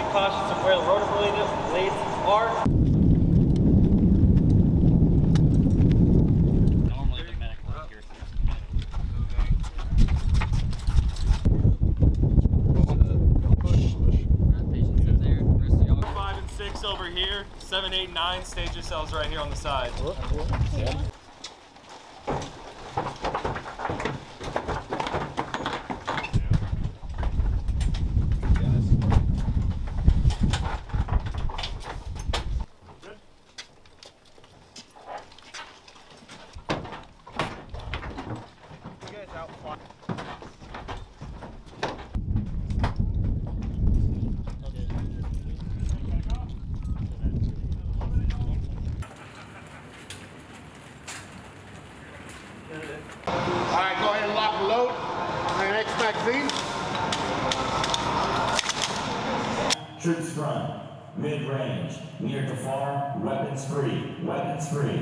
cautious of where the rotor blades are. Normally the medic work here. 5 and 6 over here. 7, 8, 9. Stage yourselves right here on the side. Yeah. Alright, go ahead and lock and load. My next magazine. Troops front, mid-range, near to far, weapons free, weapons free.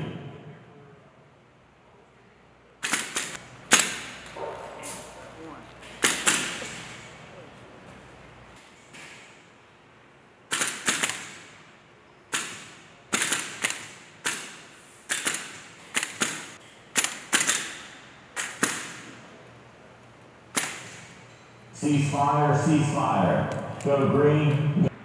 Ceasefire, ceasefire. Go to green.